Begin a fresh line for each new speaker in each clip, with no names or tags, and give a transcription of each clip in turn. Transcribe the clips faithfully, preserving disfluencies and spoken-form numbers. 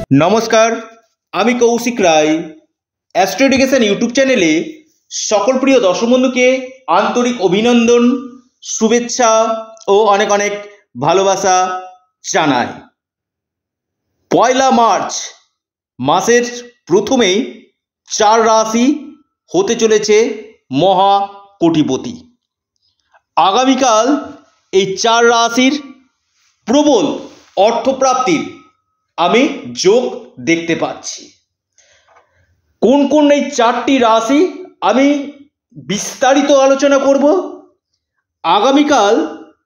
নমস্কার, আমি Kaushik Roy. Astro education YouTube চ্যানেলে সকল প্রিয় দর্শক বন্ধুকে আন্তরিক অভিনন্দন, শুভেচ্ছা ও অনেক অনেক ভালোবাসা জানাই। পয়লা মার্চ মাসের প্রথমেই চার রাশি হতে চলেছে মহা কোটিপতি। আগামীকাল এই চার রাশির প্রবল অর্থপ্রাপ্তির আমি যোগ দেখতে পাচ্ছি। কোন কোন এই চারটি রাশি আমি বিস্তারিত আলোচনা করব। আগামীকাল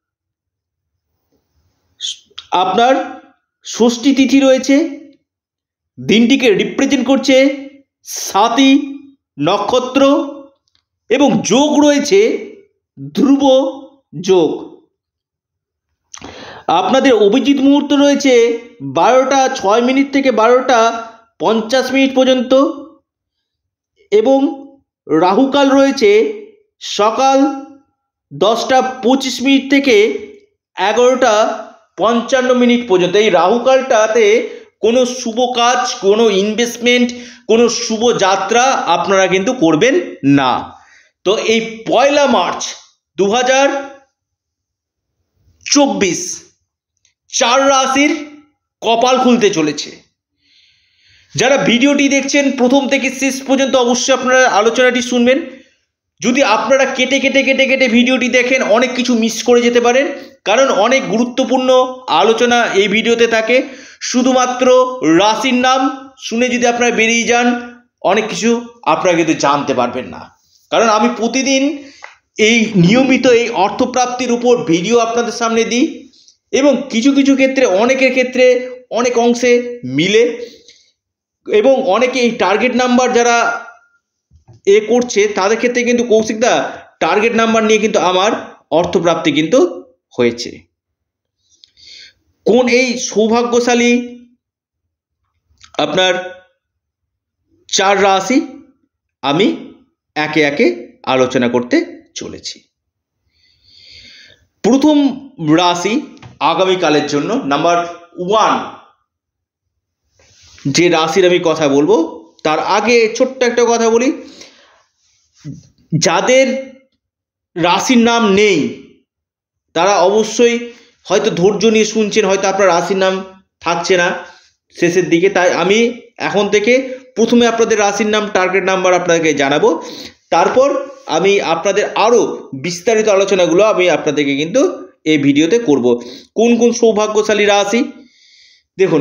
আপনার ষষ্ঠী তিথি রয়েছে, দিনটিকে রিপ্রেজেন্ট করছে সাতই নক্ষত্র এবং যোগ রয়েছে ধ্রুব যোগ। আপনাদের অভিজিৎ মুহূর্ত রয়েছে বারোটা ছয় মিনিট থেকে বারোটা পঞ্চাশ মিনিট পর্যন্ত এবং রাহুকাল রয়েছে সকাল দশটা পঁচিশ মিনিট থেকে এগারোটা পঞ্চান্ন মিনিট পর্যন্ত। এই রাহুকালটাতে কোনো শুভ কাজ, কোনো ইনভেস্টমেন্ট, কোনো শুভ যাত্রা আপনারা কিন্তু করবেন না। তো এই পয়লা মার্চ দু হাজার চব্বিশ চার রাশির কপাল খুলতে চলেছে। যারা ভিডিওটি দেখছেন প্রথম থেকে শেষ পর্যন্ত অবশ্যই আপনারা আলোচনাটি শুনবেন। যদি আপনারা কেটে কেটে কেটে কেটে ভিডিওটি দেখেন অনেক কিছু মিস করে যেতে পারেন, কারণ অনেক গুরুত্বপূর্ণ আলোচনা এই ভিডিওতে থাকে। শুধুমাত্র রাশির নাম শুনে যদি আপনারা বেরিয়ে যান অনেক কিছু আপনারা কিন্তু জানতে পারবেন না, কারণ আমি প্রতিদিন এই নিয়মিত এই অর্থপ্রাপ্তির উপর ভিডিও আপনাদের সামনে দিই এবং কিছু কিছু ক্ষেত্রে অনেকের ক্ষেত্রে অনেক অংশে মিলে এবং অনেকে এই টার্গেট নাম্বার যারা এ করছে তাদের ক্ষেত্রে কিন্তু কৌশিকদা টার্গেট নাম্বার নিয়ে কিন্তু আমার অর্থপ্রাপ্তি কিন্তু হয়েছে। কোন এই সৌভাগ্যশালী আপনার চার রাশি আমি একে একে আলোচনা করতে চলেছি। প্রথম রাশি আগামীকালের জন্য নাম্বার ওয়ান যে রাশির আমি কথা বলবো তার আগে ছোট্ট একটা কথা বলি। যাদের রাশির নাম নেই তারা অবশ্যই হয়তো ধৈর্য নিয়ে শুনছেন, হয়তো আপনার রাশির নাম থাকছে না শেষের দিকে, তাই আমি এখন থেকে প্রথমে আপনাদের রাশির নাম টার্গেট নাম্বার আপনাদেরকে জানাবো, তারপর আমি আপনাদের আরও বিস্তারিত আলোচনাগুলো আমি আপনাদেরকে কিন্তু এই ভিডিওতে করব। কোন কোন সৌভাগ্যশালী রাশি দেখুন,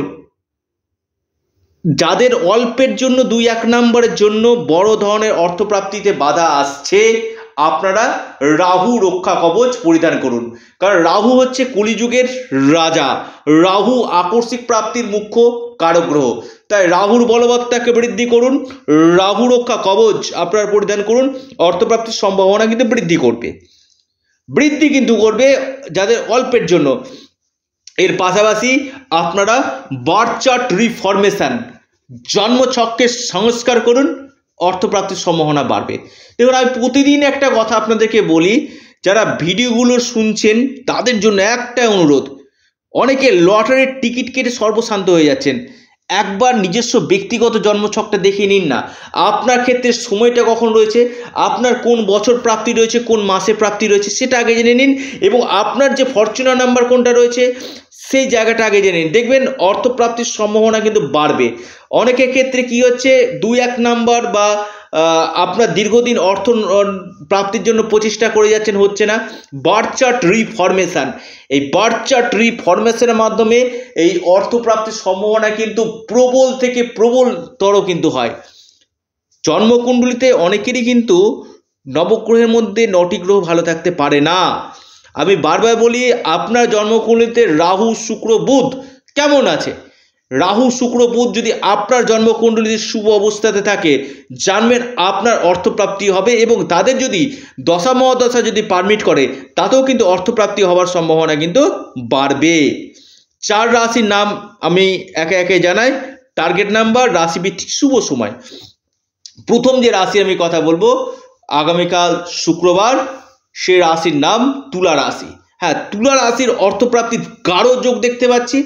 যাদের অল্পের জন্য দুই এক নম্বরের জন্য বড় ধরনের অর্থপ্রাপ্তিতে বাধা আসছে, আপনারা রাহু রক্ষা কবচ পরিধান করুন, কারণ রাহু হচ্ছে কলিযুগের রাজা। রাহু আকস্মিক প্রাপ্তির মুখ্য কারক গ্রহ, তাই রাহুর বলবত্তাকে বৃদ্ধি করুন, রাহু রক্ষা কবচ আপনারা পরিধান করুন। অর্থপ্রাপ্তির সম্ভাবনা কিন্তু বৃদ্ধি করবে, বৃদ্ধি কিন্তু করবে যাদের অল্পের জন্য। এর পাশাপাশি আপনারা বার্থ চার্ট রিফরমেশন জন্মছককে সংস্কার করুন, অর্থপ্রাপ্তির সম্ভাবনা বাড়বে। দেখুন, আমি প্রতিদিন একটা কথা আপনাদেরকে বলি, যারা ভিডিওগুলো শুনছেন তাদের জন্য একটা অনুরোধ, অনেকে লটারির টিকিট কেটে সর্বশান্ত হয়ে যাচ্ছেন। একবার নিজস্ব ব্যক্তিগত জন্মছকটা দেখে নিন না, আপনার ক্ষেত্রে সময়টা কখন রয়েছে, আপনার কোন বছর প্রাপ্তি রয়েছে, কোন মাসে প্রাপ্তি রয়েছে সেটা আগে জেনে নিন এবং আপনার যে ফরচুনার নাম্বার কোনটা রয়েছে সেই জায়গাটা আগে জেনে নিন, দেখবেন অর্থপ্রাপ্তির সম্ভাবনা কিন্তু বাড়বে। অনেকের ক্ষেত্রে কি হচ্ছে, দুই এক নাম্বার বা আপনার দীর্ঘদিন অর্থ প্রাপ্তির জন্য প্রচেষ্টা করে যাচ্ছেন, হচ্ছে না। বার্থ চার্ট রিফরমেশন, এই বার্থ চার্ট রিফরমেশনের মাধ্যমে এই অর্থপ্রাপ্তির সম্ভাবনা কিন্তু প্রবল থেকে প্রবলতর কিন্তু হয়। জন্মকুণ্ডলিতে অনেকেরই কিন্তু নবগ্রহের মধ্যে নটি গ্রহ ভালো থাকতে পারে না। আমি বারবার বলি, আপনার জন্মকুণ্ডলিতে রাহু শুক্র বুধ কেমন আছে, রাহু শুক্র বুধ যদি আপনার জন্মকুণ্ডলীতে শুভ অবস্থাতে থাকে, জানবেন আপনার অর্থপ্রাপ্তি হবে এবং তাদের যদি দশা মহাদশা যদি পারমিট করে তাতেও কিন্তু অর্থপ্রাপ্তি হওয়ার সম্ভাবনা কিন্তু বাড়বে। চার রাশির নাম আমি একে একে জানাই, টার্গেট নাম্বার, রাশিভিত্তিক শুভ সময়। প্রথম যে রাশি আমি কথা বলবো আগামীকাল শুক্রবার, সে রাশির নাম তুলা রাশি। হ্যাঁ, তুলা রাশির অর্থপ্রাপ্তির গাঢ় যোগ দেখতে পাচ্ছি।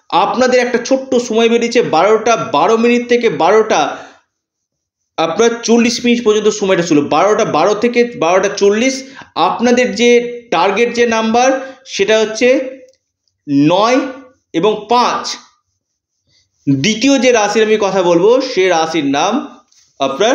আপনাদের একটা ছোট্ট সময় বেরিয়েছে, বারোটা বারো মিনিট থেকে বারোটা আপনার চল্লিশ মিনিট পর্যন্ত সময়টা ছিল। বারোটা বারো থেকে বারোটা চল্লিশ আপনাদের যে টার্গেট যে নাম্বার সেটা হচ্ছে নয় এবং পাঁচ। দ্বিতীয় যে রাশির আমি কথা বলবো সে রাশির নাম আপনার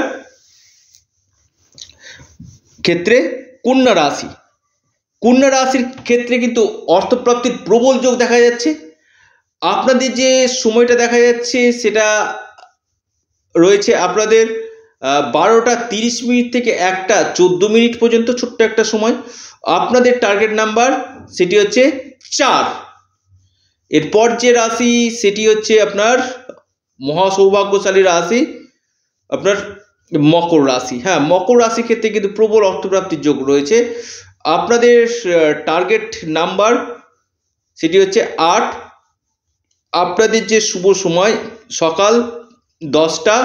ক্ষেত্রে কন্যা রাশি। কন্যা রাশির ক্ষেত্রে কিন্তু অর্থপ্রাপ্তির প্রবল যোগ দেখা যাচ্ছে। আপনাদের যে সময়টা দেখা যাচ্ছে সেটা রয়েছে আপনাদের বারোটা তিরিশ মিনিট থেকে একটা চোদ্দ মিনিট পর্যন্ত, ছোট্ট একটা সময়। আপনাদের টার্গেট নাম্বার সেটি হচ্ছে চার। এরপর যে রাশি সেটি হচ্ছে আপনার মহাসৌভাগ্যশালী রাশি আপনার মকর রাশি। হ্যাঁ, মকর রাশির ক্ষেত্রে কিন্তু প্রবল অর্থপ্রাপ্তির যোগ রয়েছে। আপনাদের টার্গেট নাম্বার সেটি হচ্ছে আট। আপনাদের যে শুভ সময় সকাল দশটা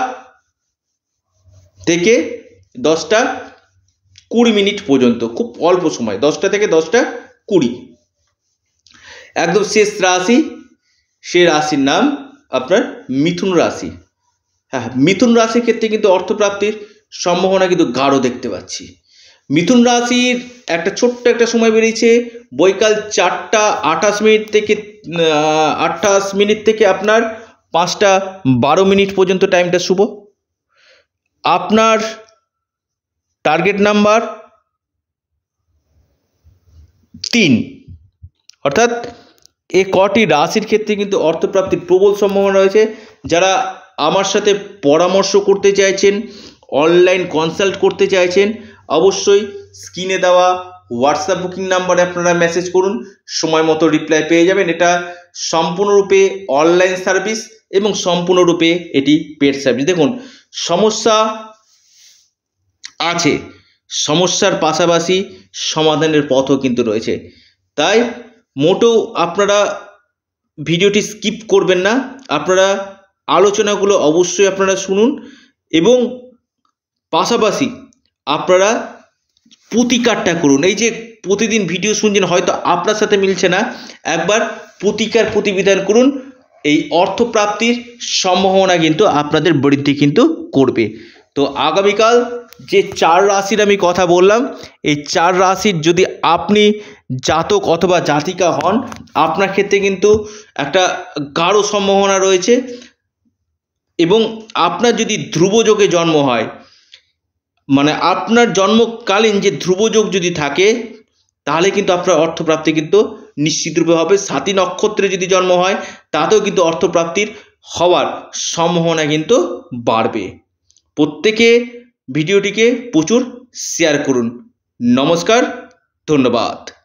থেকে দশটা কুড়ি মিনিট পর্যন্ত, খুব অল্প সময়, দশটা থেকে দশটা কুড়ি। একদম শেষ রাশি, সে রাশির নাম আপনার মিথুন রাশি। হ্যাঁ, মিথুন রাশির ক্ষেত্রে কিন্তু অর্থপ্রাপ্তির সম্ভাবনা কিন্তু গাঢ় দেখতে পাচ্ছি। মিথুন রাশির একটা ছোট্ট একটা সময় বেরিয়েছে, বৈকাল চারটা আঠাশ মিনিট থেকে আঠাশ মিনিট থেকে আপনার পাঁচটা বারো মিনিট পর্যন্ত টাইমটা শুভ। আপনার টার্গেট নাম্বার তিন। অর্থাৎ এ কটি রাশির ক্ষেত্রে কিন্তু অর্থপ্রাপ্তির প্রবল সম্ভাবনা রয়েছে। যারা আমার সাথে পরামর্শ করতে চাইছেন, অনলাইন কনসাল্ট করতে চাইছেন, অবশ্যই স্ক্রিনে দেওয়া হোয়াটসঅ্যাপ বুকিং নাম্বারে আপনারা মেসেজ করুন, সময় মতো রিপ্লাই পেয়ে যাবেন। এটা সম্পূর্ণরূপে অনলাইন সার্ভিস এবং সম্পূর্ণরূপে এটি পেড সার্ভিস। দেখুন, সমস্যা আছে, সমস্যার পাশাপাশি সমাধানের পথও কিন্তু রয়েছে। তাই মোটেও আপনারা ভিডিওটি স্কিপ করবেন না, আপনারা আলোচনাগুলো অবশ্যই আপনারা শুনুন এবং পাশাপাশি আপনারা প্রতিকারটা করুন। এই যে প্রতিদিন ভিডিও শুনছেন, হয়তো আপনার সাথে মিলছে না, একবার প্রতিকার প্রতিবিধান করুন। এই অর্থপ্রাপ্তির সম্ভাবনা কিন্তু আপনাদের বৃদ্ধি কিন্তু করবে। তো আগামীকাল যে চার রাশির আমি কথা বললাম, এই চার রাশির যদি আপনি জাতক অথবা জাতিকা হন, আপনার ক্ষেত্রে কিন্তু একটা গাঢ় সম্ভাবনা রয়েছে। এবং আপনার যদি ধ্রুবযোগে জন্ম হয়, মানে আপনার জন্মকালীন যে ধ্রুবযোগ যদি থাকে, তাহলে কিন্তু আপনার অর্থপ্রাপ্তি কিন্তু নিশ্চিতরূপে হবে। সাতী নক্ষত্রে যদি জন্ম হয় তাতেও কিন্তু অর্থপ্রাপ্তির হওয়ার সম্ভাবনা কিন্তু বাড়বে। প্রত্যেকে ভিডিওটিকে প্রচুর শেয়ার করুন। নমস্কার, ধন্যবাদ।